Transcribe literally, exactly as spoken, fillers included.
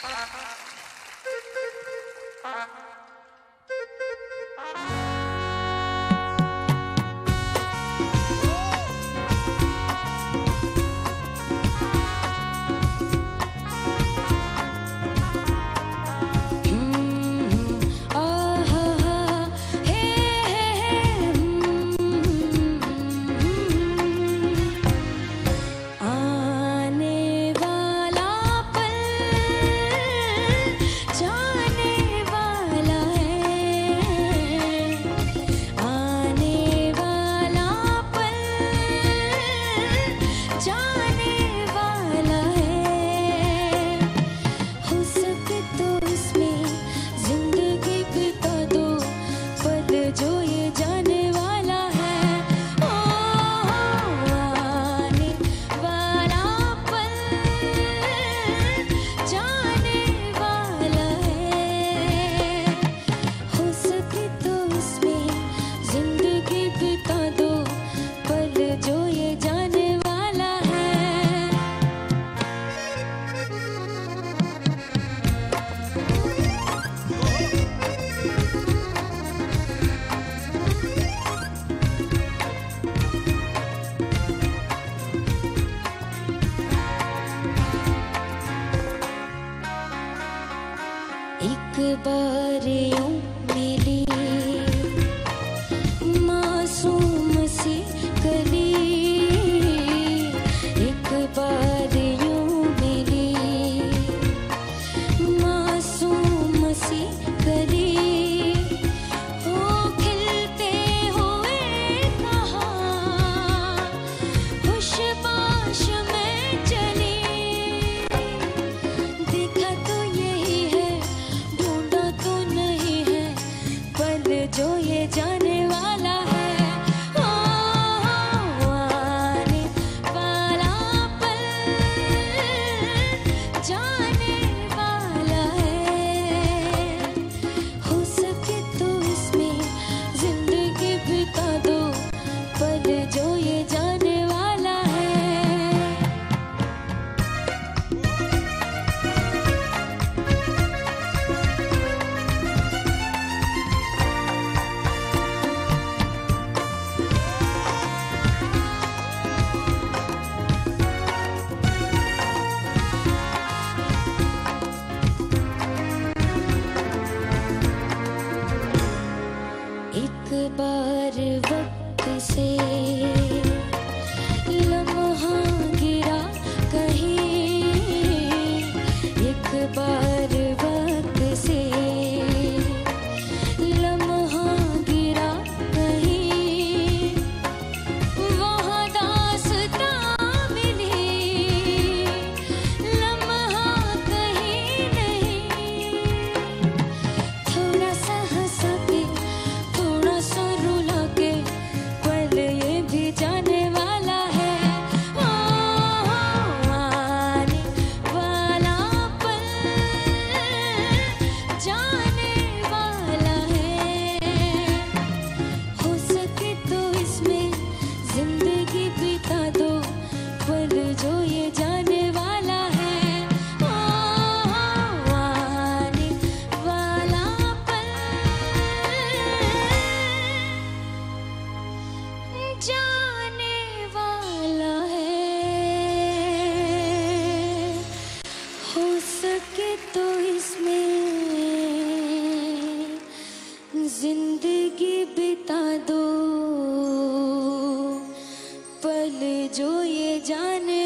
एक बार यूं मिली मासूम सी कली, एक बार यूं मिली मासूम सी कली, हो खिलते हुए कहा खुशबाश में चली, देखा तो यही है ढूंढा तो नहीं है, पल जो ये जाने वाला है, ओ, आने वाला पल जाने वाला है, हो सके तो इसमें जिंदगी बिता दो, पल जो ये जाने वाला है। एक बार वक्त से लम्हा गिरा कहीं, एक बार वक्त से लम्हा गिरा कहीं, वहाँ दास्तां मिली, लम्हा कहीं नहीं, थोड़ा सा हंसा के थोड़ा सा रुला के, पल ये भी जाने वाला है, ओ, आने वाला पल जाने वाला है, हो सके तो इसमें जिंदगी बिता दो, पल जो ये जाने वाला है, ओ, आने वाला पल जाने वाला है, हो सके तो इसमें जिंदगी बिता दो, पल जो ये जाने